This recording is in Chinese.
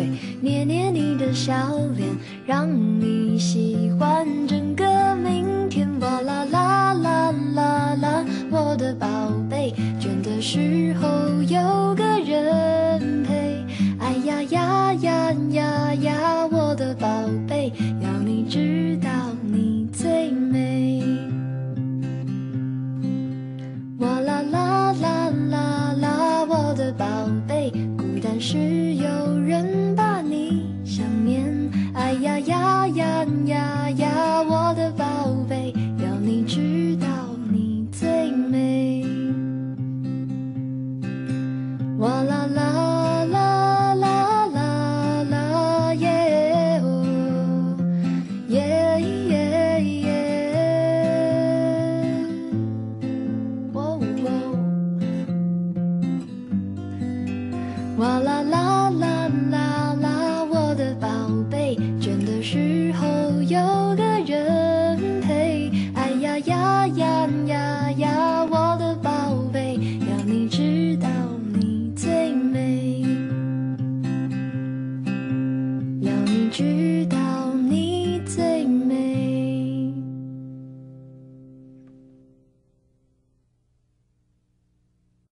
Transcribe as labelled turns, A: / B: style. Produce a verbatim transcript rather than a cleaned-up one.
A: 会捏捏你的笑脸，让你喜欢整个明天。哇啦啦啦啦啦，我的宝贝，倦的时候有个人陪。哎呀呀呀呀呀，我的宝贝，要你知道你最美。哇啦啦啦啦啦，我的宝贝，孤单时有人